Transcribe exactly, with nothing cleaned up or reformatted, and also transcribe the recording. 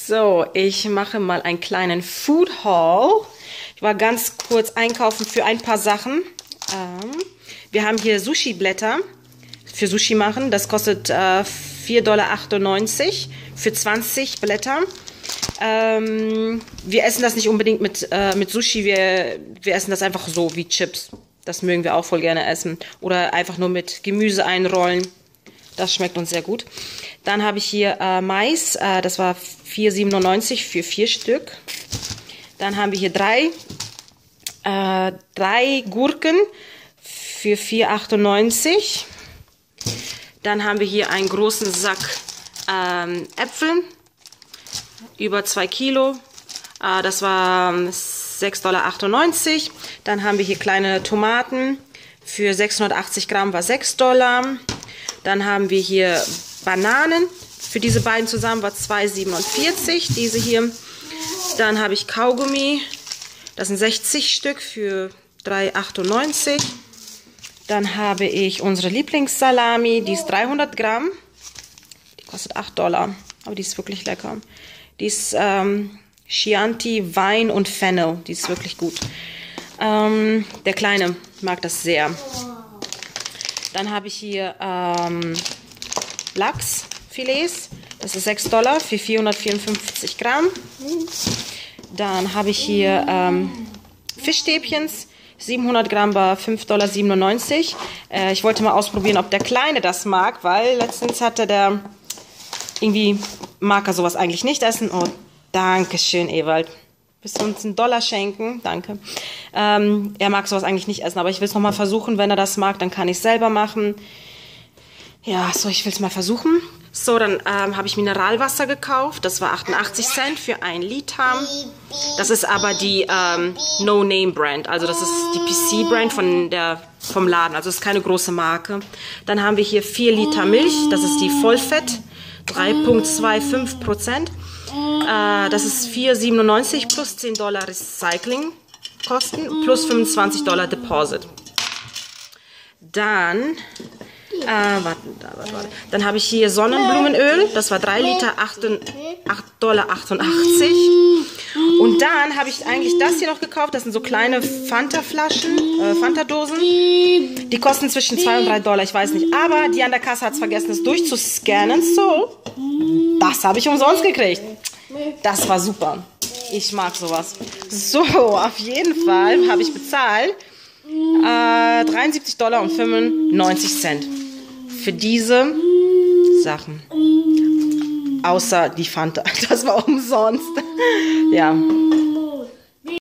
So, ich mache mal einen kleinen Food Haul. Ich war ganz kurz einkaufen für ein paar Sachen. Ähm, wir haben hier Sushi-Blätter für Sushi machen. Das kostet äh, vier Dollar achtundneunzig für zwanzig Blätter. Ähm, wir essen das nicht unbedingt mit, äh, mit Sushi. Wir, wir essen das einfach so wie Chips. Das mögen wir auch voll gerne essen. Oder einfach nur mit Gemüse einrollen. Das schmeckt uns sehr gut. Dann habe ich hier äh, Mais. Äh, das war vier siebenundneunzig für vier Stück. Dann haben wir hier drei, äh, drei Gurken für vier achtundneunzig. Dann haben wir hier einen großen Sack ähm, Äpfel, über zwei Kilo. Äh, das war sechs Dollar achtundneunzig. Dann haben wir hier kleine Tomaten für sechshundertachtzig Gramm, war sechs Dollar. Dann haben wir hier Bananen. Für diese beiden zusammen war zwei siebenundvierzig. Diese hier. Dann habe ich Kaugummi. Das sind sechzig Stück für drei achtundneunzig. Dann habe ich unsere Lieblingssalami. Die ist dreihundert Gramm. Die kostet acht Dollar. Aber die ist wirklich lecker. Die ist ähm, Chianti, Wein und Fennel. Die ist wirklich gut. Ähm, der Kleine mag das sehr. Dann habe ich hier ähm, Lachsfilets. Das ist sechs Dollar für vierhundertvierundfünfzig Gramm. Dann habe ich hier ähm, Fischstäbchens. siebenhundert Gramm war fünf Dollar siebenundneunzig. Äh, ich wollte mal ausprobieren, ob der Kleine das mag, weil letztens hatte der irgendwie, mag er sowas eigentlich nicht essen. Oh, danke schön, Ewald. Willst du uns einen Dollar schenken? Danke. Ähm, er mag sowas eigentlich nicht essen, aber ich will es nochmal versuchen. Wenn er das mag, dann kann ich es selber machen. Ja, so, ich will es mal versuchen. So, dann ähm, habe ich Mineralwasser gekauft. Das war achtundachtzig Cent für ein Liter. Das ist aber die ähm, No-Name-Brand. Also das ist die P C-Brand von der, vom Laden. Also das ist keine große Marke. Dann haben wir hier vier Liter Milch. Das ist die Vollfett. drei Komma fünfundzwanzig Prozent. Äh, das ist vier siebenundneunzig plus zehn Dollar Recyclingkosten plus fünfundzwanzig Dollar Deposit. Dann... Äh, warte, warte, warte. Dann habe ich hier Sonnenblumenöl. Das war drei Liter, acht Dollar achtundachtzig. Und dann habe ich eigentlich das hier noch gekauft. Das sind so kleine Fanta-Flaschen, äh, Fanta-Dosen. Die kosten zwischen zwei und drei Dollar, ich weiß nicht. Aber die an der Kasse hat es vergessen, das durchzuscannen. So, das habe ich umsonst gekriegt. Das war super. Ich mag sowas. So, auf jeden Fall habe ich bezahlt äh, dreiundsiebzig Dollar und fünfundneunzig Cent. Für diese Sachen. Außer die Fanta. Das war umsonst. Ja.